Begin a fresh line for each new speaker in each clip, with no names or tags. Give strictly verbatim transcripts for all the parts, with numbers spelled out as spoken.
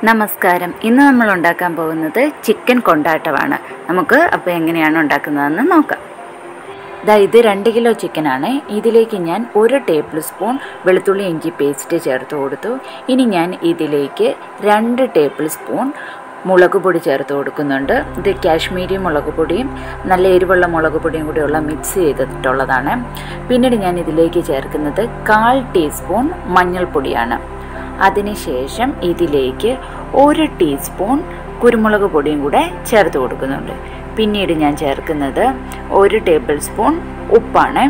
നമസ്കാരം. ഇന്ന് നമ്മൾ ഉണ്ടാക്കാൻ പോകുന്നത് ചിക്കൻ കൊണ്ടാട്ടമാണ്. നമുക്ക് അപ്പോൾ എങ്ങനെയാണ് ഉണ്ടാക്കുന്നതെന്ന് നോക്കാം. ദാ ഇത് രണ്ട് കിലോ ചിക്കനാണ്. ഇതിലേക്ക് ഞാൻ ഒരു ടേബിൾ സ്പൂൺ വെളുത്തുള്ളി ഇഞ്ചി പേസ്റ്റ് ചേർത്ത് കൊടുത്തു. ഇനി ഞാൻ ഇതിലേക്ക് രണ്ട് ടേബിൾ സ്പൂൺ മുളക് പൊടി ചേർത്ത് കൊടുക്കുന്നുണ്ട്. ഇത് കാശ്മീരി മുളക് പൊടിയും നല്ല എരിവുള്ള മുളക് പൊടിയും കൂടിയുള്ള മിക്സ് ചെയ്തിട്ടുള്ളതാണ്. പിന്നീട് ഞാൻ ഇതിലേക്ക് ചേർക്കുന്നത് കാൽ ടീസ്പൂൺ മഞ്ഞൾപ്പൊടിയാണ്. അതിനുശേഷം ഇതിലേക്ക് ഒരു ടീസ്പൂൺ കുരുമുളക് പൊടിയും കൂടെ ചേർത്ത് കൊടുക്കുന്നുണ്ട്. പിന്നീട് ഞാൻ ചേർക്കുന്നത് ഒരു ടേബിൾ സ്പൂൺ ഉപ്പാണ്.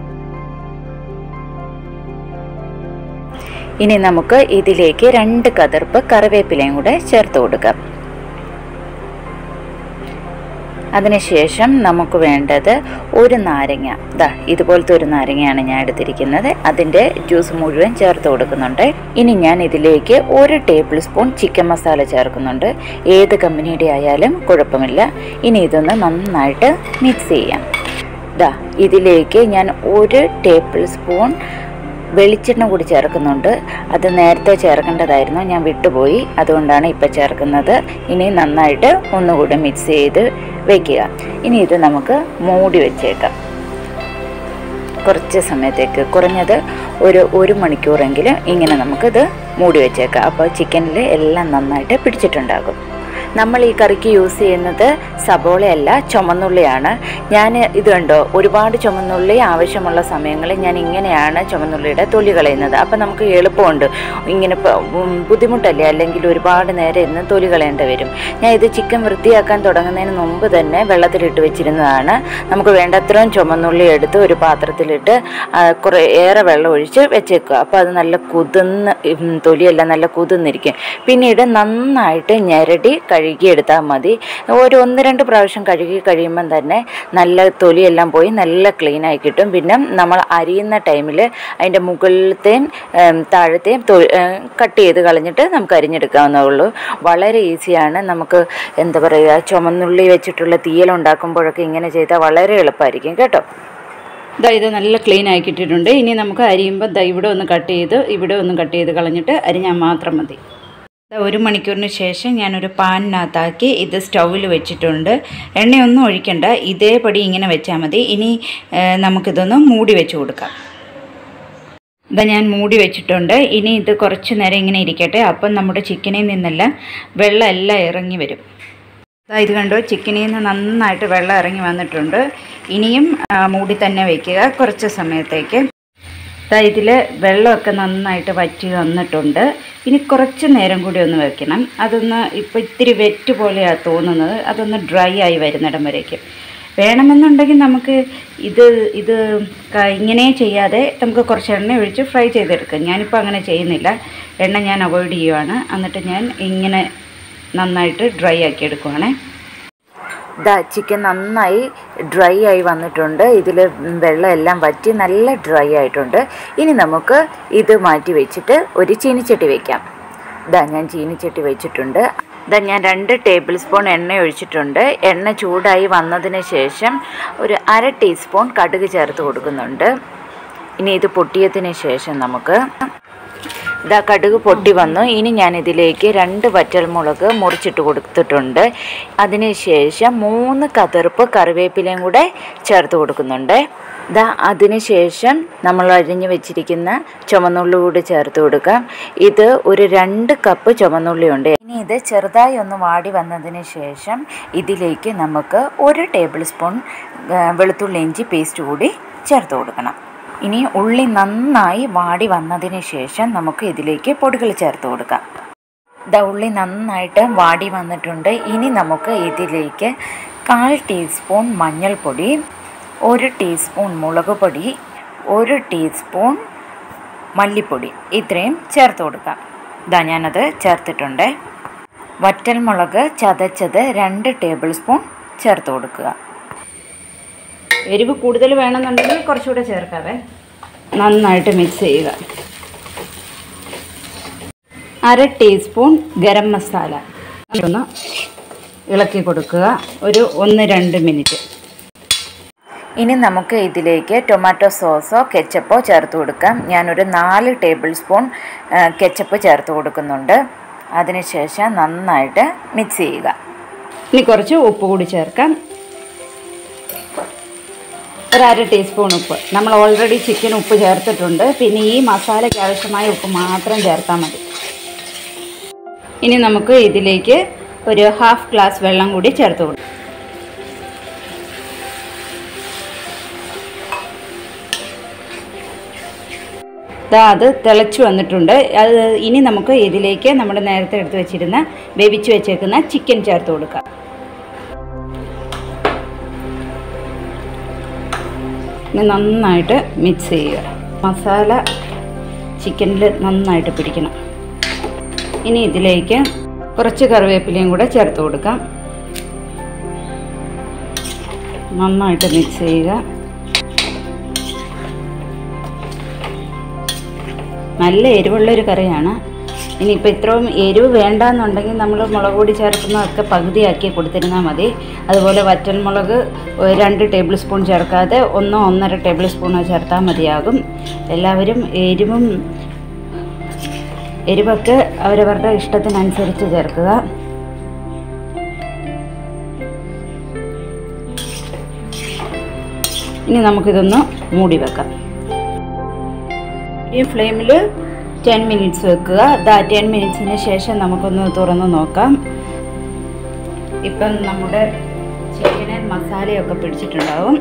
ഇനി നമുക്ക് ഇതിലേക്ക് രണ്ട് കതിർപ്പ് കറിവേപ്പിലയും കൂടെ ചേർത്ത് കൊടുക്കാം. അതിനുശേഷം നമുക്ക് വേണ്ടത് ഒരു നാരങ്ങ. ദാ ഇതുപോലത്തെ ഒരു നാരങ്ങയാണ് ഞാൻ എടുത്തിരിക്കുന്നത്. അതിൻ്റെ ജ്യൂസ് മുഴുവൻ ചേർത്ത് കൊടുക്കുന്നുണ്ട്. ഇനി ഞാൻ ഇതിലേക്ക് ഒരു ടേബിൾ സ്പൂൺ ചിക്കൻ മസാല ചേർക്കുന്നുണ്ട്. ഏത് കമ്പനിയുടെ ആയാലും കുഴപ്പമില്ല. ഇനി ഇതൊന്ന് നന്നായിട്ട് മിക്സ് ചെയ്യാം. ദാ ഇതിലേക്ക് ഞാൻ ഒരു ടേബിൾ സ്പൂൺ വെളിച്ചെണ്ണ കൂടി ചേർക്കുന്നുണ്ട്. അത് നേരത്തെ ചേർക്കേണ്ടതായിരുന്നു, ഞാൻ വിട്ടുപോയി, അതുകൊണ്ടാണ് ഇപ്പോൾ ചേർക്കുന്നത്. ഇനി നന്നായിട്ട് ഒന്നുകൂടി മിക്സ് ചെയ്ത് വയ്ക്കുക. ഇനി ഇത് നമുക്ക് മൂടി വെച്ചേക്കാം കുറച്ച് സമയത്തേക്ക്. കുറഞ്ഞത് ഒരു ഒരു മണിക്കൂറെങ്കിലും ഇങ്ങനെ നമുക്കിത് മൂടി വെച്ചേക്കാം. അപ്പോൾ ചിക്കനിൽ എല്ലാം നന്നായിട്ട് പിടിച്ചിട്ടുണ്ടാകും. നമ്മൾ ഈ കറിക്ക് യൂസ് ചെയ്യുന്നത് സബോളയല്ല, ചുമന്നുള്ളിയാണ്. ഞാൻ ഇത് കണ്ടോ, ഒരുപാട് ചുമന്നുള്ളി ആവശ്യമുള്ള സമയങ്ങളിൽ ഞാൻ ഇങ്ങനെയാണ് ചുമന്നുള്ളിയുടെ തൊലി കളയുന്നത്. അപ്പം നമുക്ക് എളുപ്പമുണ്ട്. ഇങ്ങനെ ബുദ്ധിമുട്ടല്ലേ, അല്ലെങ്കിൽ ഒരുപാട് നേരം ഇന്ന് തൊലി കളയേണ്ടി വരും. ഞാൻ ഇത് ചിക്കൻ വൃത്തിയാക്കാൻ തുടങ്ങുന്നതിന് മുമ്പ് തന്നെ വെള്ളത്തിലിട്ട് വെച്ചിരുന്നതാണ്. നമുക്ക് വേണ്ടത്രയും ചുമന്നുള്ളി എടുത്ത് ഒരു പാത്രത്തിലിട്ട് കുറേ ഏറെ വെള്ളം ഒഴിച്ച് വെച്ചേക്കുക. അപ്പോൾ അത് നല്ല കുതിർന്ന്, തൊലിയെല്ലാം നല്ല കുതിർന്നിരിക്കും. പിന്നീട് നന്നായിട്ട് ഞെരടി കഴുകിയെടുത്താൽ മതി. ഒരു ഒന്ന് രണ്ട് പ്രാവശ്യം കഴുകി കഴിയുമ്പം തന്നെ നല്ല തൊലിയെല്ലാം പോയി നല്ല ക്ലീനായി കിട്ടും. പിന്നെ നമ്മൾ അരിയുന്ന ടൈമിൽ അതിൻ്റെ മുകളിലത്തെയും താഴത്തെയും കട്ട് ചെയ്ത് കളഞ്ഞിട്ട് നമുക്ക് അരിഞ്ഞെടുക്കാവുന്നേ ഉള്ളൂ. വളരെ ഈസിയാണ്. നമുക്ക് എന്താ പറയുക, ചുമന്നുള്ളി വെച്ചിട്ടുള്ള തീയലുണ്ടാക്കുമ്പോഴൊക്കെ ഇങ്ങനെ ചെയ്താൽ വളരെ എളുപ്പമായിരിക്കും കേട്ടോ. ദാ ഇത് നല്ല ക്ലീൻ ആയി കിട്ടിയിട്ടുണ്ട്. ഇനി നമുക്ക് അരിയുമ്പോൾ ദാ ഇവിടെ ഒന്ന് കട്ട് ചെയ്ത് ഇവിടെ ഒന്ന് കട്ട് ചെയ്ത് കളഞ്ഞിട്ട് അരിഞ്ഞാൽ മാത്രം മതി. ഒരു മണിക്കൂറിന് ശേഷം ഞാനൊരു പാനിനകത്താക്കി ഇത് സ്റ്റൗവിൽ വെച്ചിട്ടുണ്ട്. എണ്ണയൊന്നും ഒഴിക്കണ്ട, ഇതേപടി ഇങ്ങനെ വെച്ചാൽ മതി. ഇനി നമുക്കിതൊന്ന് മൂടി വെച്ച് കൊടുക്കാം. ഇതാ ഞാൻ മൂടി വെച്ചിട്ടുണ്ട്. ഇനി ഇത് കുറച്ച് നേരം ഇങ്ങനെ ഇരിക്കട്ടെ. അപ്പം നമ്മുടെ ചിക്കനിൽ നിന്നെല്ലാം വെള്ളം എല്ലാം ഇറങ്ങി വരും. ഇത് കണ്ടോ, ചിക്കനിൽ നിന്ന് നന്നായിട്ട് വെള്ളം ഇറങ്ങി വന്നിട്ടുണ്ട്. ഇനിയും മൂടി തന്നെ വയ്ക്കുക കുറച്ച് സമയത്തേക്ക്. ഇതിൽ വെള്ളമൊക്കെ നന്നായിട്ട് വറ്റി വന്നിട്ടുണ്ട്. ഇനി കുറച്ച് നേരം കൂടി ഒന്ന് വെക്കണം. അതൊന്ന് ഇപ്പോൾ ഇത്തിരി വെറ്റ് പോലെയാണ് തോന്നുന്നത്. അതൊന്ന് ഡ്രൈ ആയി വരുന്നിടം വരേക്കും വേണമെന്നുണ്ടെങ്കിൽ നമുക്ക് ഇത് ഇത് ഇങ്ങനെ ചെയ്യാതെ നമുക്ക് കുറച്ച് എണ്ണ ഒഴിച്ച് ഫ്രൈ ചെയ്തെടുക്കാം. ഞാനിപ്പോൾ അങ്ങനെ ചെയ്യുന്നില്ല. എണ്ണ ഞാൻ അവോയ്ഡ് ചെയ്യുവാണ്. എന്നിട്ട് ഞാൻ ഇങ്ങനെ നന്നായിട്ട് ഡ്രൈ ആക്കി എടുക്കുവാണേ. ദാ ചിക്കൻ നന്നായി ഡ്രൈ ആയി വന്നിട്ടുണ്ട്. ഇതിൽ വെള്ളം എല്ലാം വറ്റി നല്ല ഡ്രൈ ആയിട്ടുണ്ട്. ഇനി നമുക്ക് ഇത് മാറ്റി വെച്ചിട്ട് ഒരു ചീനിച്ചട്ടി വയ്ക്കാം. ദാ ഞാൻ ചീനിച്ചട്ടി വെച്ചിട്ടുണ്ട്. ദാ ഞാൻ രണ്ട് ടേബിൾ സ്പൂൺ എണ്ണ ഒഴിച്ചിട്ടുണ്ട്. എണ്ണ ചൂടായി വന്നതിന് ശേഷം ഒരു അര ടീസ്പൂൺ കടുക് ചേർത്ത് കൊടുക്കുന്നുണ്ട്. ഇനി ഇത് പൊട്ടിയതിന് ശേഷം നമുക്ക് ഇതാ കടുക് പൊട്ടി വന്നു. ഇനി ഞാൻ ഇതിലേക്ക് രണ്ട് വറ്റൽമുളക് മുറിച്ചിട്ട് കൊടുത്തിട്ടുണ്ട്. അതിനുശേഷം മൂന്ന് കതിർപ്പ് കറിവേപ്പിലയും കൂടെ ചേർത്ത് കൊടുക്കുന്നുണ്ട്. ഇതാ അതിനുശേഷം നമ്മൾ അരിഞ്ഞ് വെച്ചിരിക്കുന്ന ചുമന്നുള്ളി കൂടി ചേർത്ത് കൊടുക്കാം. ഇത് ഒരു രണ്ട് കപ്പ് ചുമന്നുള്ളിയുണ്ട്. ഇനി ഇത് ചെറുതായി ഒന്ന് വാടി വന്നതിന് ശേഷം ഇതിലേക്ക് നമുക്ക് ഒരു ടേബിൾ സ്പൂൺ വെളുത്തുള്ളി ഇഞ്ചി പേസ്റ്റ് കൂടി ചേർത്ത് കൊടുക്കണം. ഇനി ഉള്ളി നന്നായി വാടി വന്നതിന് ശേഷം നമുക്ക് ഇതിലേക്ക് പൊടികൾ ചേർത്ത് കൊടുക്കാം. ദാ ഉള്ളി നന്നായിട്ട് വാടി വന്നിട്ടുണ്ട്. ഇനി നമുക്ക് ഇതിലേക്ക് കാൽ ടീസ്പൂൺ മഞ്ഞൾപ്പൊടി, ഒരു ടീസ്പൂൺ മുളക് പൊടി, ഒരു ടീസ്പൂൺ മല്ലിപ്പൊടി ഇത്രയും ചേർത്ത് കൊടുക്കാം. ഇതാ ഞാനത് ചേർത്തിട്ടുണ്ട്. വറ്റൽമുളക് ചതച്ചത് രണ്ട് ടേബിൾ സ്പൂൺ ചേർത്ത് കൊടുക്കുക. എരിവ് കൂടുതൽ വേണമെന്നുണ്ടെങ്കിൽ കുറച്ചുകൂടെ ചേർക്കാവേ. നന്നായിട്ട് മിക്സ് ചെയ്യുക. അര ടീസ്പൂൺ ഗരം മസാല ഒന്ന് ഇളക്കി കൊടുക്കുക ഒരു ഒന്ന് രണ്ട് മിനിറ്റ്. ഇനി നമുക്ക് ഇതിലേക്ക് ടൊമാറ്റോ സോസോ കെച്ചപ്പോ ചേർത്ത് കൊടുക്കാം. ഞാനൊരു നാല് ടേബിൾ സ്പൂൺ കെച്ചപ്പ് ചേർത്ത് കൊടുക്കുന്നുണ്ട്. അതിനുശേഷം നന്നായിട്ട് മിക്സ് ചെയ്യുക.
ഇനി കുറച്ച് ഉപ്പ് കൂടി ചേർക്കാം. ഒരു അര ടീസ്പൂൺ ഉപ്പ്. നമ്മൾ ഓൾറെഡി ചിക്കൻ ഉപ്പ് ചേർത്തിട്ടുണ്ട്. പിന്നെ ഈ മസാലയ്ക്ക് ആവശ്യമായ ഉപ്പ് മാത്രം ചേർത്താൽ മതി. ഇനി നമുക്ക് ഇതിലേക്ക് ഒരു ഹാഫ് ഗ്ലാസ് വെള്ളം കൂടി ചേർത്ത് കൊടുക്കാം. അത് തിളച്ച് വന്നിട്ടുണ്ട്. അത് ഇനി നമുക്ക് ഇതിലേക്ക് നമ്മൾ നേരത്തെ എടുത്ത് വെച്ചിരുന്ന വേവിച്ച് വെച്ചേക്കുന്ന ചിക്കൻ ചേർത്ത് കൊടുക്കാം. ഇനി നന്നായിട്ട് മിക്സ് ചെയ്യുക. മസാല ചിക്കനിൽ നന്നായിട്ട് പിടിക്കണം. ഇനി ഇതിലേക്ക് കുറച്ച് കറിവേപ്പിലയും കൂടെ ചേർത്ത് കൊടുക്കാം. നന്നായിട്ട് മിക്സ് ചെയ്യുക. നല്ല എരിവുള്ളൊരു കറിയാണ്. ഇനിയിപ്പോൾ ഇത്രയും എരിവ് വേണ്ടാന്നുണ്ടെങ്കിൽ നമ്മൾ മുളക് പൊടി ചേർക്കുന്നതൊക്കെ പകുതിയാക്കി കൊടുത്തിരുന്നാൽ മതി. അതുപോലെ വറ്റൽമുളക് രണ്ട് ടേബിൾ സ്പൂൺ ചേർക്കാതെ ഒന്നോ ഒന്നര ടേബിൾ സ്പൂണോ ചേർത്താൽ മതിയാകും. എല്ലാവരും എരിവും എരിവൊക്കെ അവരവരുടെ ഇഷ്ടത്തിനനുസരിച്ച് ചേർക്കുക. ഇനി നമുക്കിതൊന്ന് മൂടി വെക്കാം. ഈ ഫ്ലെയിമിൽ ടെൻ മിനിറ്റ്സ് വെക്കുക. ദാ ടെൻ മിനിറ്റ്സിന് ശേഷം നമുക്കൊന്ന് തുറന്ന് നോക്കാം. ഇപ്പം നമ്മുടെ ചിക്കനിൽ മസാലയൊക്കെ പിടിച്ചിട്ടുണ്ടാവും.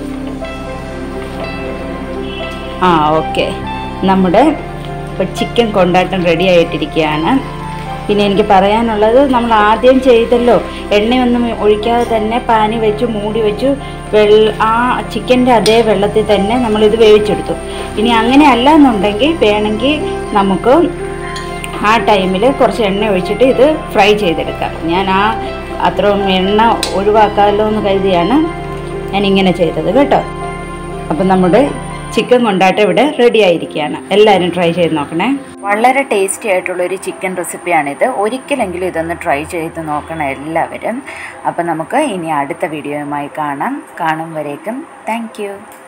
ആ ഓക്കെ, നമ്മുടെ ഇപ്പോൾ ചിക്കൻ കൊണ്ടാട്ടം റെഡി ആയിട്ടിരിക്കുകയാണ്. പിന്നെ എനിക്ക് പറയാനുള്ളത്, നമ്മൾ ആദ്യം ചെയ്തല്ലോ, എണ്ണയൊന്നും ഒഴിക്കാതെ തന്നെ പാനി വെച്ച് മൂടി വെച്ചു വെള്ള ആ ചിക്കൻ്റെ അതേ വെള്ളത്തിൽ തന്നെ നമ്മളിത് വേവിച്ചെടുത്തു. ഇനി അങ്ങനെ അല്ല എന്നുണ്ടെങ്കിൽ വേണമെങ്കിൽ നമുക്ക് ആ ടൈമിൽ കുറച്ച് എണ്ണ ഒഴിച്ചിട്ട് ഇത് ഫ്രൈ ചെയ്തെടുക്കാം. ഞാൻ ആ അത്രയും എണ്ണ ഒഴിവാക്കാമല്ലോ എന്ന് കരുതിയാണ് ഞാൻ ഇങ്ങനെ ചെയ്തത് കേട്ടോ. അപ്പം നമ്മുടെ ചിക്കൻ കൊണ്ടാട്ടം ഇവിടെ റെഡി ആയിരിക്കുകയാണ്. എല്ലാവരും ട്രൈ ചെയ്ത് നോക്കണേ.
വളരെ ടേസ്റ്റി ആയിട്ടുള്ളൊരു ചിക്കൻ റെസിപ്പിയാണിത്. ഒരിക്കലെങ്കിലും ഇതൊന്ന് ട്രൈ ചെയ്ത് നോക്കണം എല്ലാവരും. അപ്പം നമുക്ക് ഇനി അടുത്ത വീഡിയോയുമായി കാണാം. കാണും വരേക്കും താങ്ക് യു.